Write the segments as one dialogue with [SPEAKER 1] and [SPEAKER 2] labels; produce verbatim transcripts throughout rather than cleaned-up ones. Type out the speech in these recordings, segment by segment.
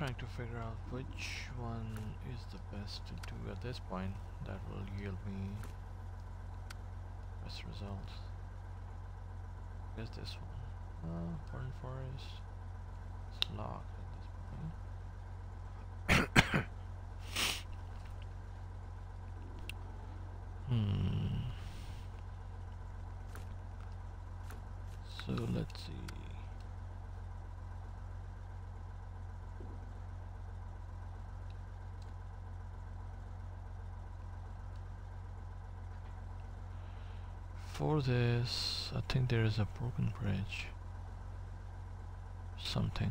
[SPEAKER 1] trying to figure out which one is the best to do at this point that will yield me best results. I guess this one. Uh, Burn Forest. It's locked at this point. hmm. So let's see. For this, I think there is a broken bridge. Something.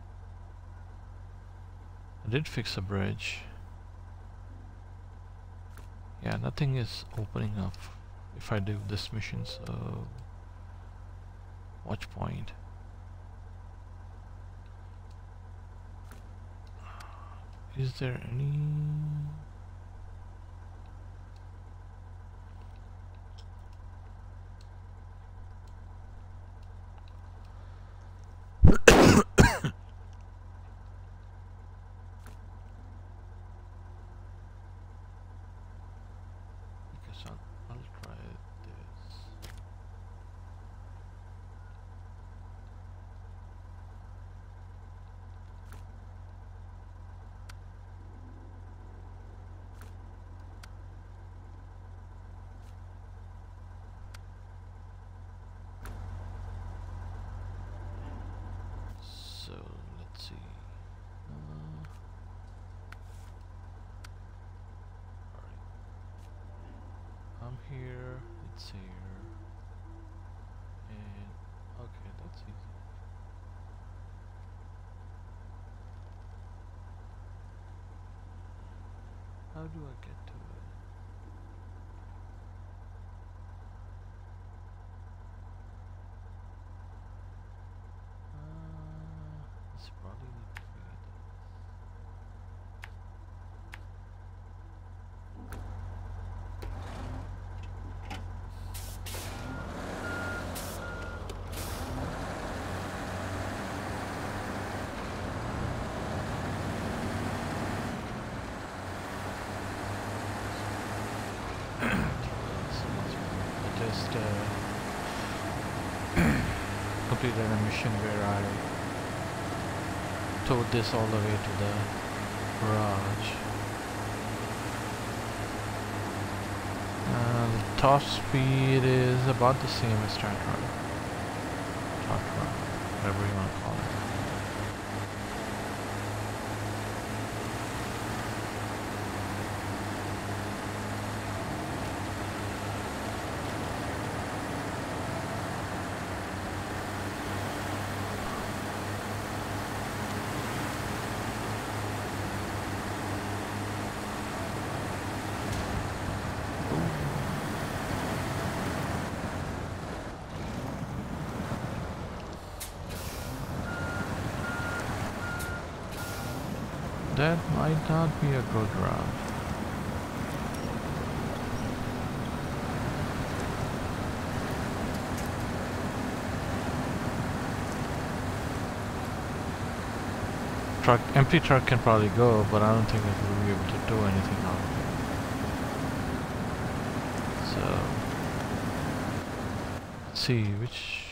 [SPEAKER 1] I did fix a bridge. Yeah, nothing is opening up if I do this mission, so watch point. Is there any? So let's see. Uh, Alright. I'm here, it's here. And okay, that's easy. How do I get to it? Uh, it's probably need to be just uh, completed a mission where I towed this all the way to the garage. Uh, the top speed is about the same as start run. Top run, whatever you want to call it. That might not be a good route. Truck, empty truck can probably go, but I don't think it will be able to do anything out of it. So, let's see which.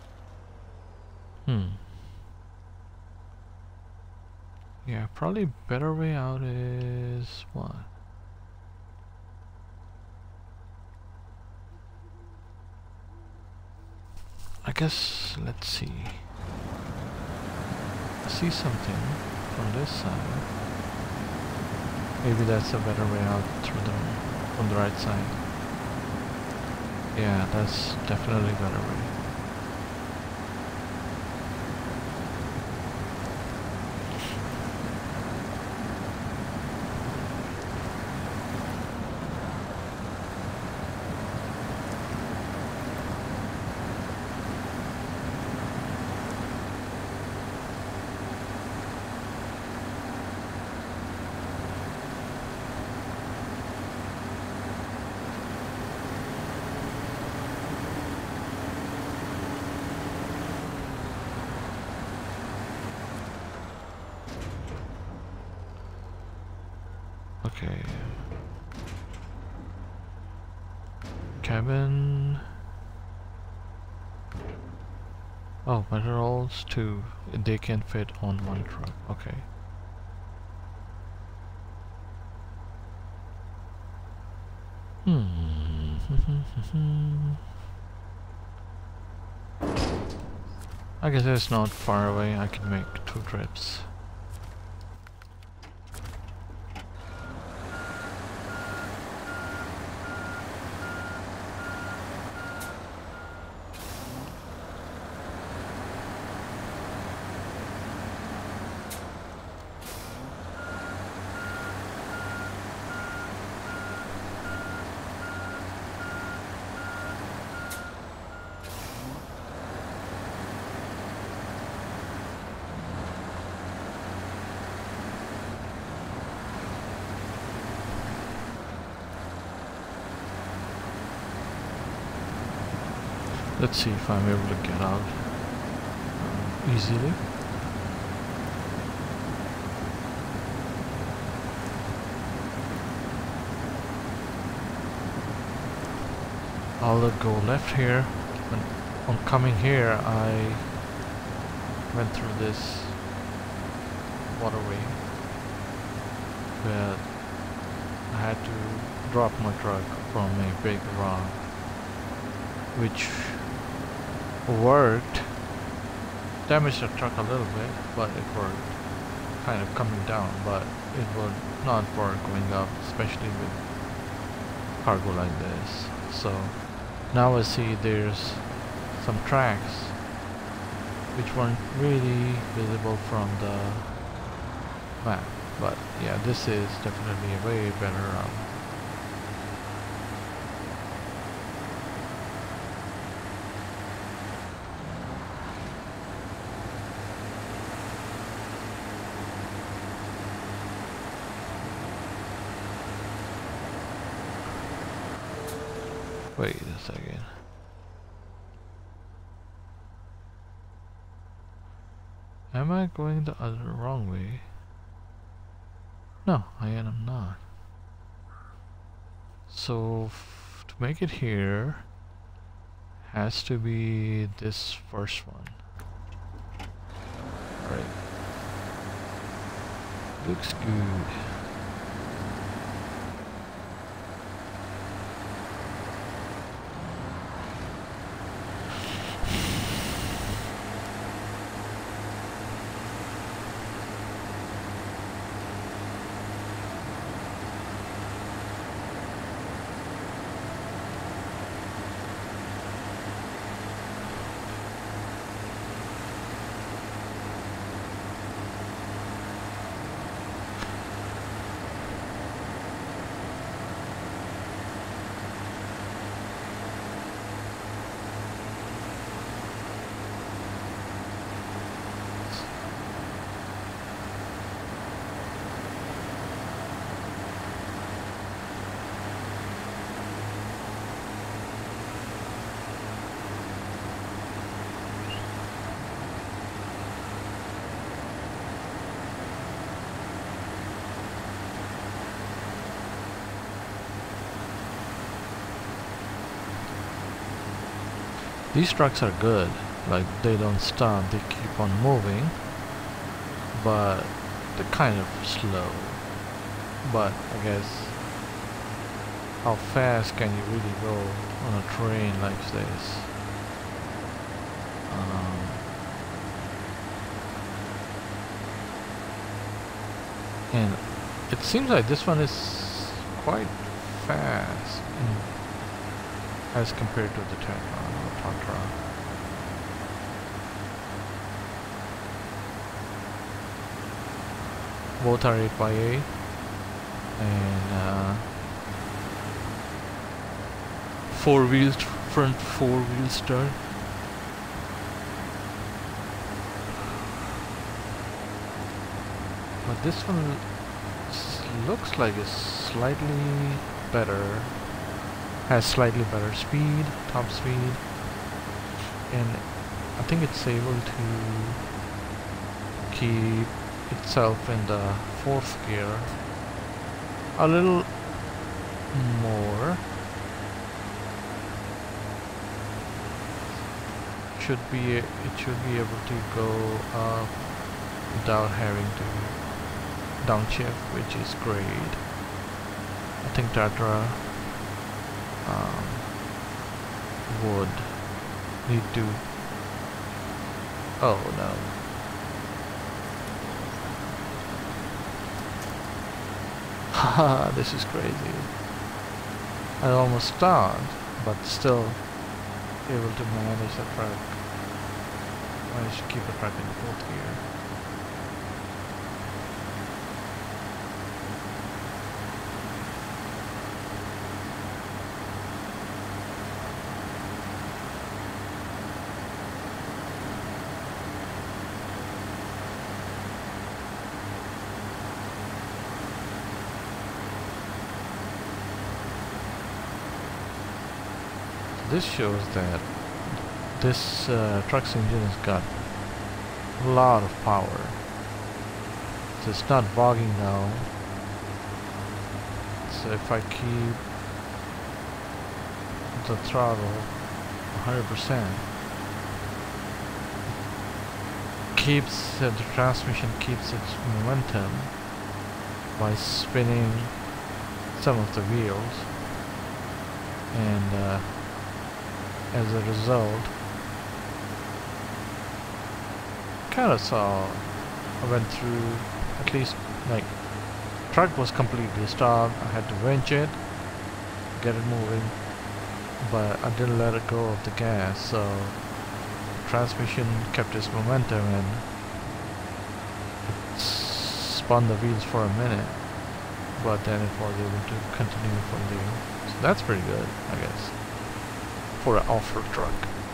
[SPEAKER 1] Hmm. Yeah, probably better way out is what? I guess, let's see. I see something from this side. Maybe that's a better way out through the, from the right side. Yeah, that's definitely a better way. Okay. Cabin. Oh, materials too. They can fit on one truck. Okay. Hmm. I guess it's not far away. I can make two trips. Let's see if I'm able to get out uh, easily. I'll go left here. When on coming here, I went through this waterway, but I had to drop my truck from a big rock, which worked. Damaged the truck a little bit, but it worked. Kind of coming down, but it would not work going up, especially with cargo like this. So now I see there's some tracks which weren't really visible from the map, but yeah, this is definitely a way better route. Wait a second. Am I going the other wrong way? No, I am not. So f to make it here has to be this first one. Alright. Looks good. These trucks are good, like they don't stop, they keep on moving, but they're kind of slow. But I guess, how fast can you really go on a terrain like this? Um, and it seems like this one is quite fast in, as compared to the Tatra. Tatra. Both are eight by eight and uh, four wheels, front four wheel start. But this one looks like it's slightly better, has slightly better speed, top speed, and I think it's able to keep itself in the fourth gear a little more. Should be it should be able to go up without having to downshift, which is great. I think Tatra um, would need to. Oh no. Haha, this is crazy. I almost stopped, but still able to manage the truck. Manage to keep the truck in fourth gear. This shows that this uh, truck's engine has got a lot of power. So it's not bogging down. So if I keep the throttle one hundred percent, keeps uh, the transmission keeps its momentum by spinning some of the wheels, and uh, as a result, kind of saw I went through at least like truck was completely stopped. I had to wrench it, get it moving, but I didn't let it go of the gas, so the transmission kept its momentum and it spun the wheels for a minute, but then it was able to continue from there. So that's pretty good, I guess, for an off-road truck.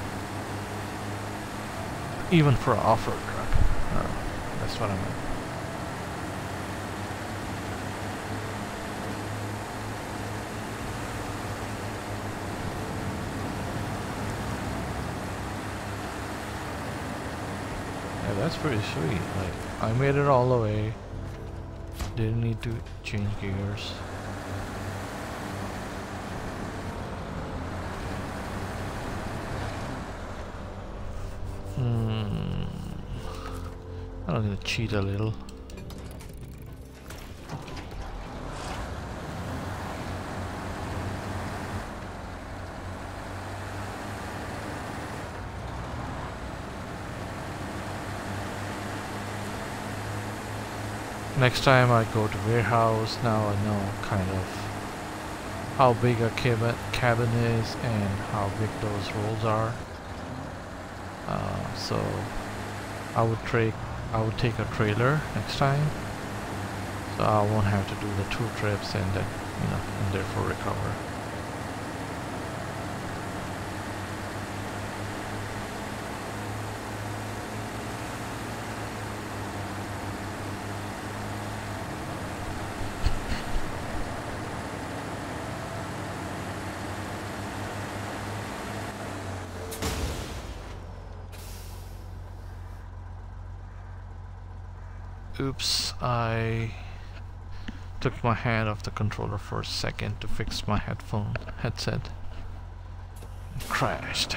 [SPEAKER 1] Even for an off-road truck. Uh, that's what I meant. Yeah, that's pretty sweet. Like, I made it all the way. Didn't need to change gears. Hmm. I'm gonna cheat a little. Next time I go to warehouse, now I know kind of how big a cabin cabin is and how big those rolls are. Uh, so I would take I would take a trailer next time, so I won't have to do the two trips and then, you know, and therefore recover. Oops, I took my hand off the controller for a second to fix my headphone headset. It crashed.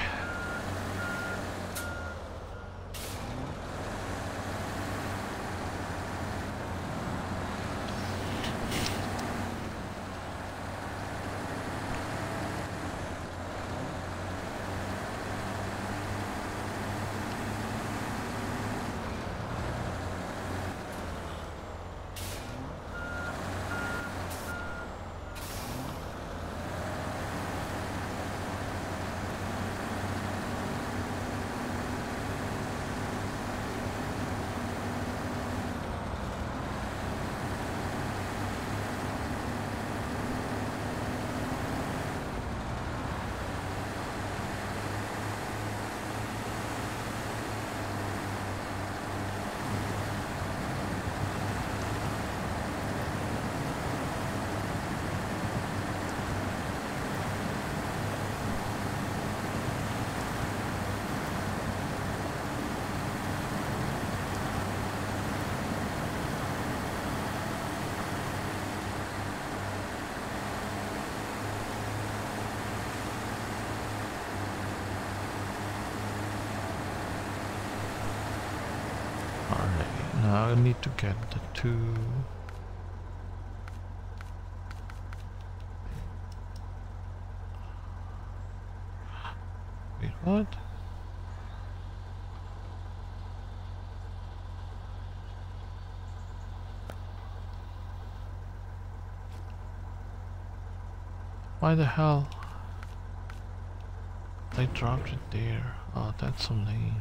[SPEAKER 1] Now I need to get the two. Wait, what? Why the hell? I dropped it there. Oh, that's so lame.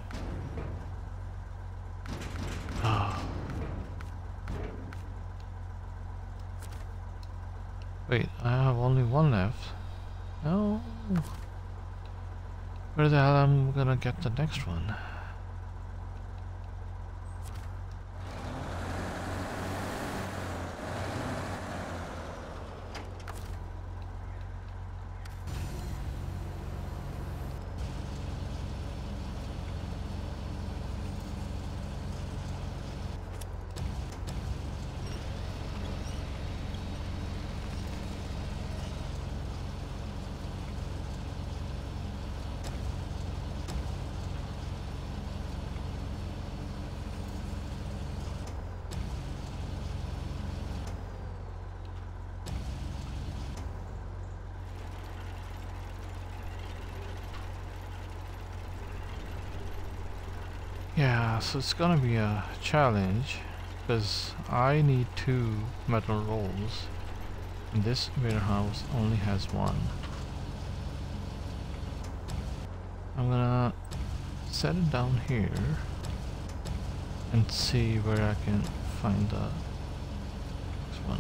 [SPEAKER 1] Ah. Wait, I have only one left. No. Where the hell am I gonna get the next one? Yeah, so it's gonna be a challenge because I need two metal rolls and this warehouse only has one. I'm gonna set it down here and see where I can find the next one.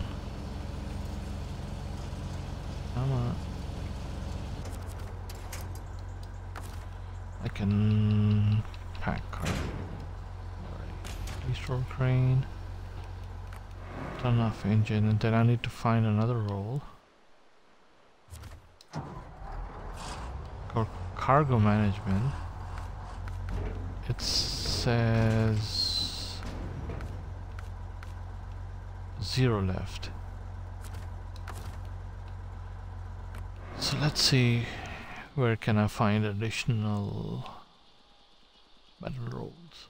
[SPEAKER 1] I'm gonna I can pack cart. Alright. Restore crane. Turn off engine, and then I need to find another roll. Car cargo management. It says zero left. So let's see, where can I find additional metal rolls?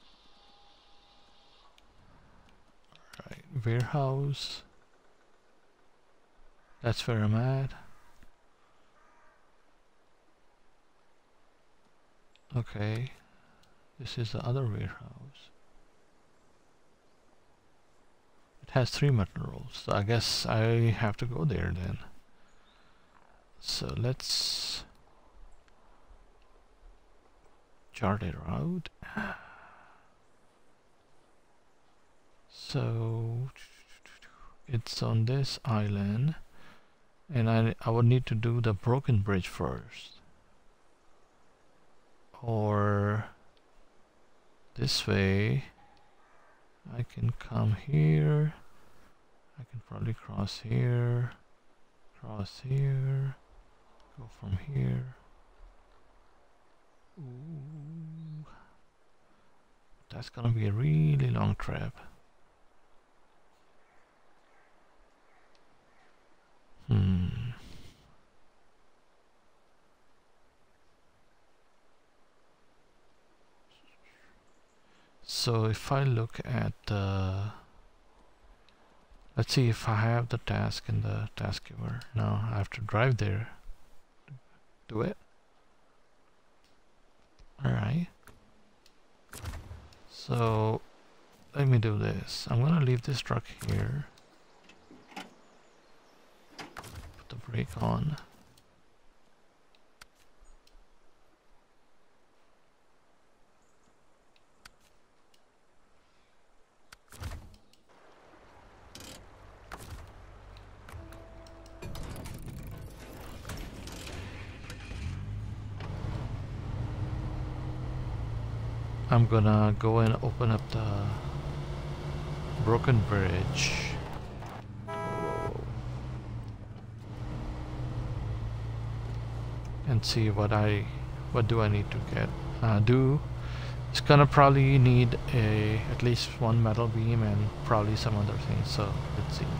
[SPEAKER 1] Alright, warehouse. That's where I'm at. Okay, this is the other warehouse. It has three metal rolls, so I guess I have to go there then. So let's chart it out. So it's on this island, and I I would need to do the broken bridge first, or this way. I can come here. I can probably cross here, cross here, go from here. Ooh, that's gonna be a really long trip. Hmm. So if I look at the, let's see if I have the task in the task giver. No, I have to drive there to do it. Alright. So let me do this. I'm gonna leave this truck here. Put the brake on. I'm gonna go and open up the broken bridge. And see what I what do I need to get uh, do. It's gonna probably need a at least one metal beam and probably some other things, so let's see.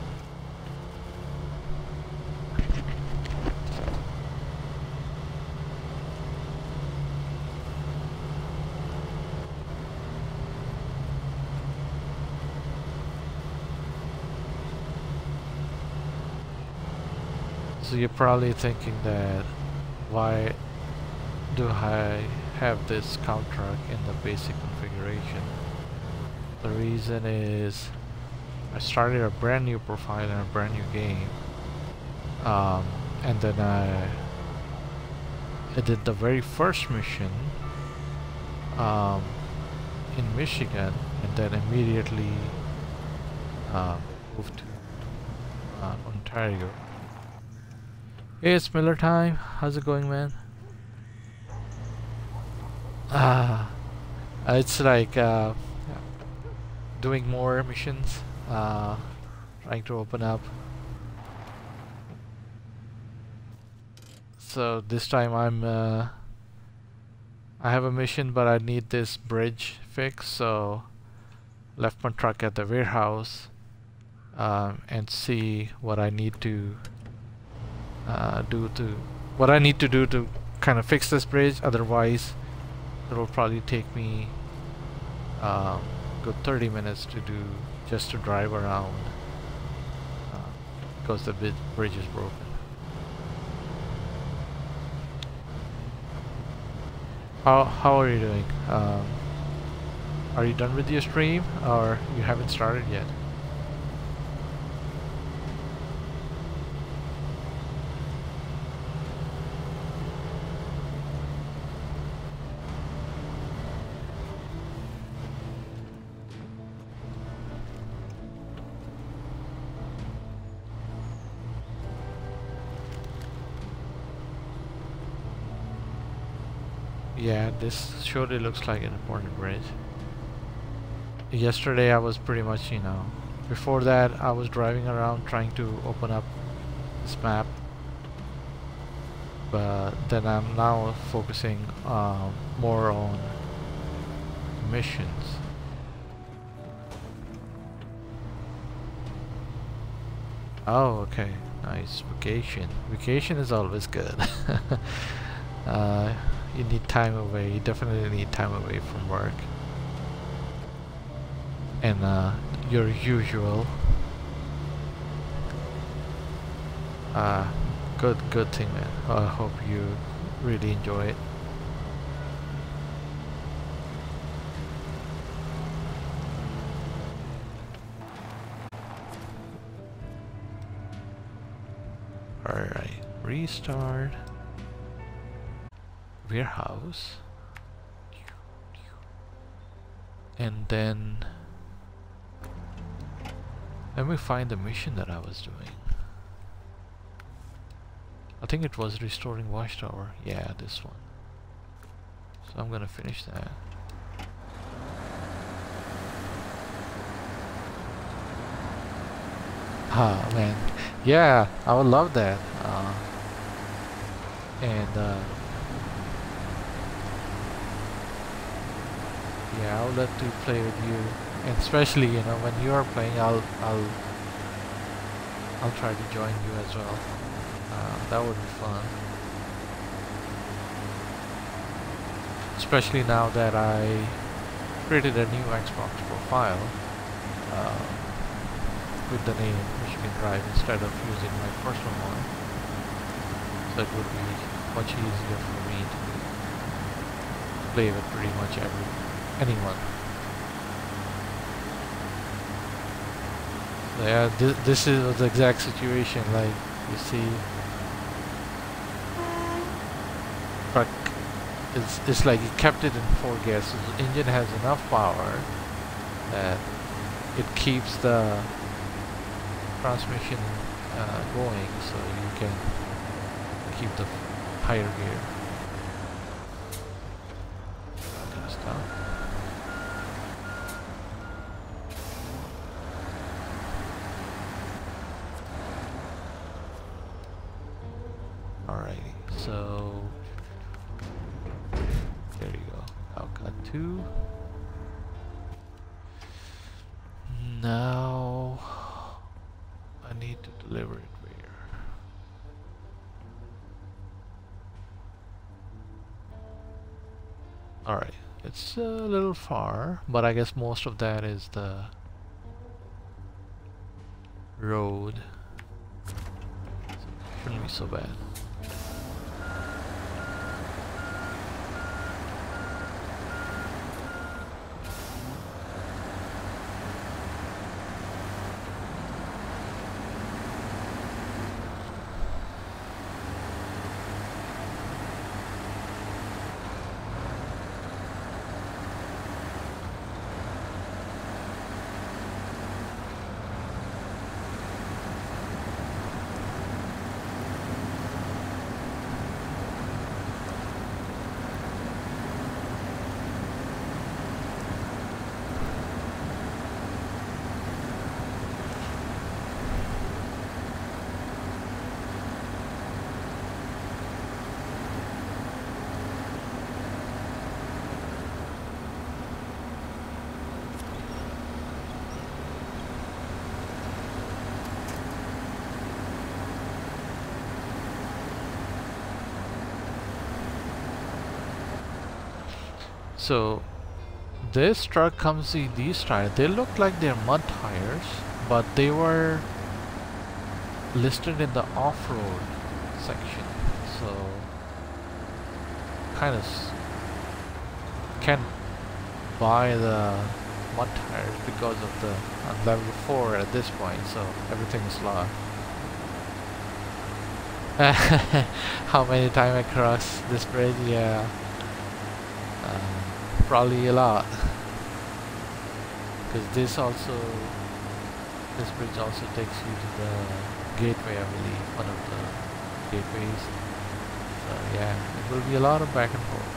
[SPEAKER 1] So you're probably thinking that why do I have this scout truck in the basic configuration? The reason is I started a brand new profile in a brand new game, um, and then I, I did the very first mission um, in Michigan, and then immediately uh, moved to uh, Ontario. Hey, it's Miller time. How's it going, man? Ah, uh, it's like uh, doing more missions, uh, trying to open up. So this time I'm uh, I have a mission, but I need this bridge fixed. So left my truck at the warehouse um, and see what I need to uh, do to what I need to do to kind of fix this bridge. Otherwise, it will probably take me um, good thirty minutes to do just to drive around uh, because the bridge is broken. How how are you doing? Um, are you done with your stream, or you haven't started yet? Yeah, this surely looks like an important bridge. Yesterday I was pretty much, you know, before that I was driving around trying to open up this map, but then I'm now focusing um, more on missions. Oh, okay, nice. Vacation. Vacation is always good. uh, you need time away. You definitely need time away from work and uh, your usual uh, good good thing, man. I hope you really enjoy it. Alright, restart warehouse, and then let me find the mission that I was doing. I think it was restoring watchtower. Yeah, this one. So I'm gonna finish that. Ah, man. Yeah, I would love that. Uh, and uh, yeah, I would love to play with you, and especially, you know, when you are playing, I'll I'll I'll try to join you as well. Uh, that would be fun. Especially now that I created a new Xbox profile uh, with the name Michigan Drive instead of using my personal one. So it would be much easier for me to play with pretty much every anyone. So yeah, this, this is the exact situation. Like, you see, truck, it's, it's like you kept it in four gears. So the engine has enough power that it keeps the transmission uh, going, so you can keep the higher gear. Kind of stuff. Alrighty, so there you go. I've got two. Now I need to deliver it where? Alright, it's a little far, but I guess most of that is the road. shouldn't be so bad. So this truck comes in these tires. They look like they're mud tires, but they were listed in the off-road section. So kind of can't buy the mud tires because of the on level four at this point. So everything is locked. How many times I crossed this bridge? Yeah. Um, Probably a lot, because this also, this bridge also takes you to the gateway, I believe, one of the gateways. So yeah, it will be a lot of back and forth.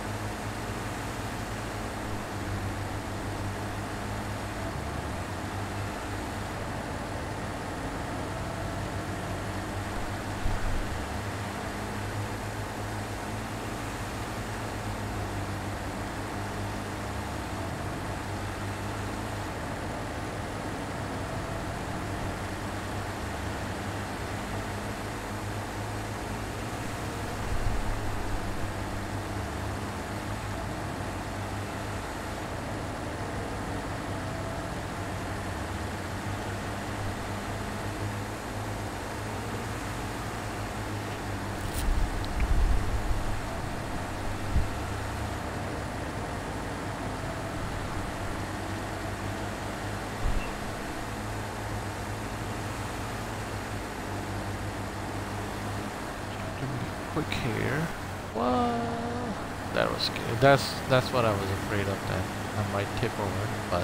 [SPEAKER 1] Quick here. Well, that was scary. That's that's what I was afraid of. That I might tip over, but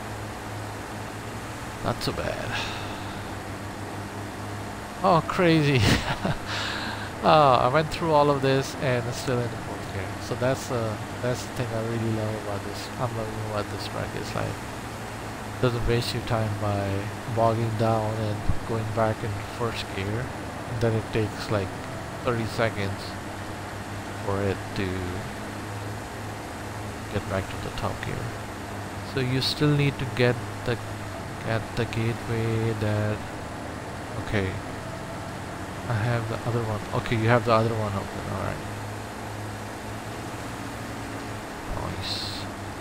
[SPEAKER 1] not so bad. Oh, crazy! Oh, I went through all of this and it's still in the fourth gear. So that's uh that's the thing I really love about this. I'm loving about this track. It's like doesn't waste your time by bogging down and going back in first gear. And then it takes like thirty seconds for it to get back to the top gear. So you still need to get the at the gateway that okay. I have the other one. Okay, you have the other one open, alright. Nice.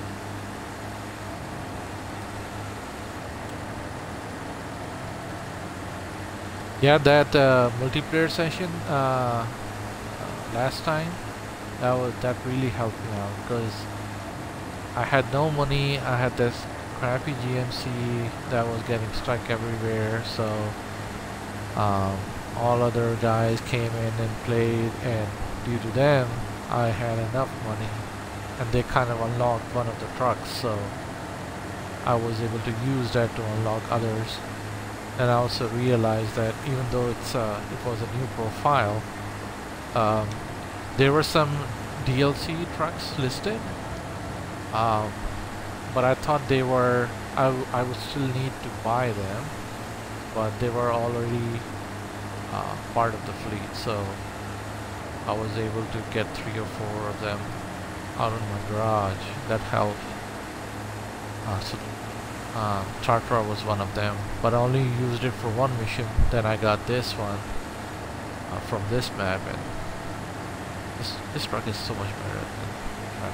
[SPEAKER 1] Yeah, that uh, multiplayer session uh, uh, last time, that was that really helped me out because I had no money. I had this crappy G M C that was getting stuck everywhere. So um, all other guys came in and played, and due to them, I had enough money, and they kind of unlocked one of the trucks. So I was able to use that to unlock others. And I also realized that even though it's uh, it was a new profile, um, there were some D L C trucks listed, um, but I thought they were I, w I would still need to buy them, but they were already uh, part of the fleet, so I was able to get three or four of them out in my garage. That helped. Uh, so Uh, Chartra was one of them, but I only used it for one mission. Then I got this one uh, from this map, and this, this truck is so much better than track.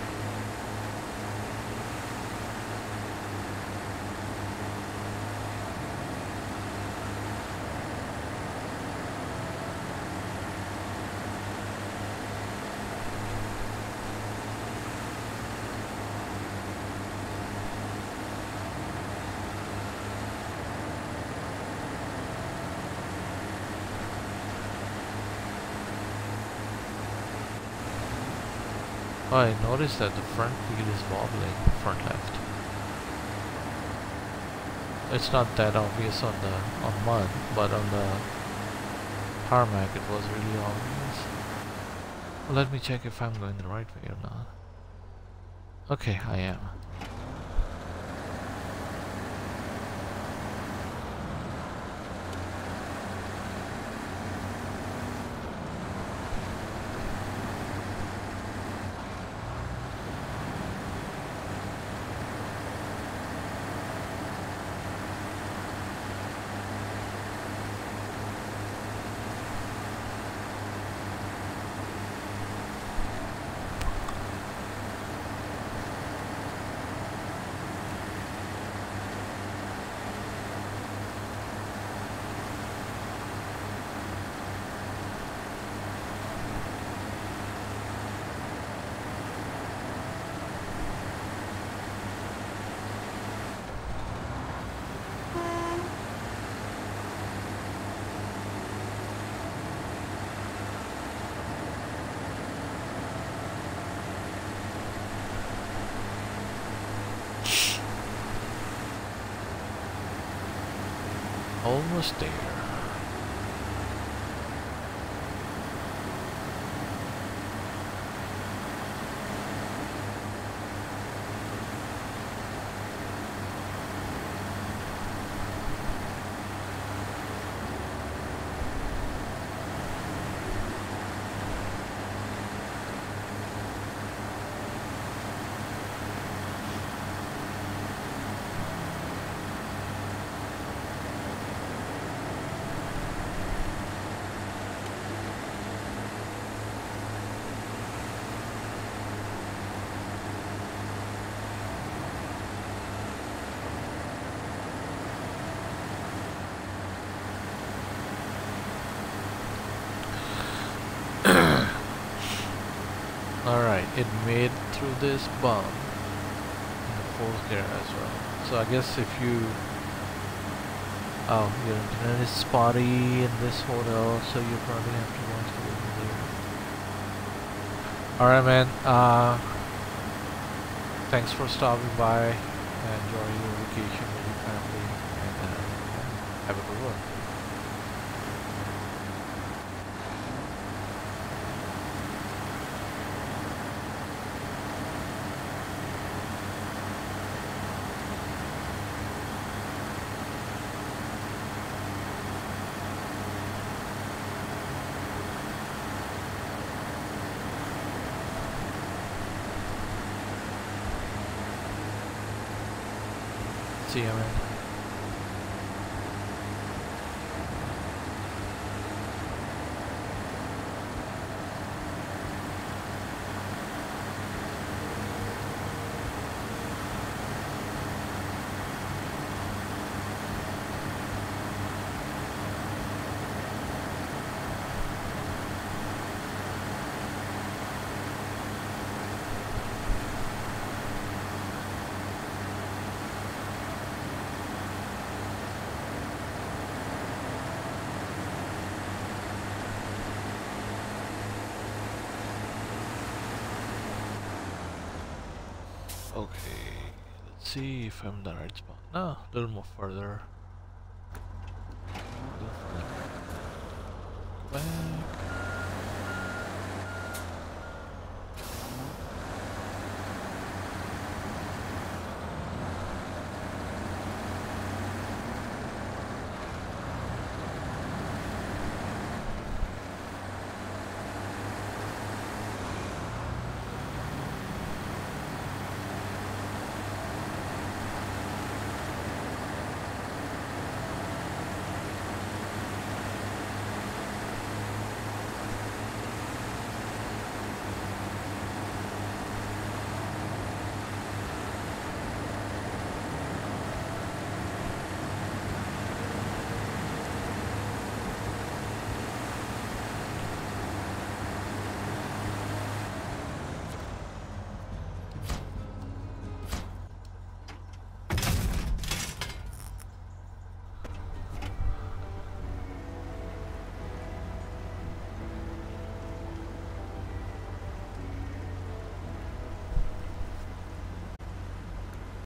[SPEAKER 1] Oh, I noticed that the front wheel is wobbling, front left. It's not that obvious on the on mud, but on the tarmac it was really obvious. Well, let me check if I'm going the right way or not. Okay, I am. Almost there. Alright, it made through this bump in the fourth gear as well. So I guess if you... Oh, your internet is spotty in this hotel, so you probably have to watch the video. Alright man, uh, thanks for stopping by. Enjoy your vacation with your family, and uh, have a good one. See you, man. Okay, let's see if I'm in the right spot. No, a little more further. A little further. Go back.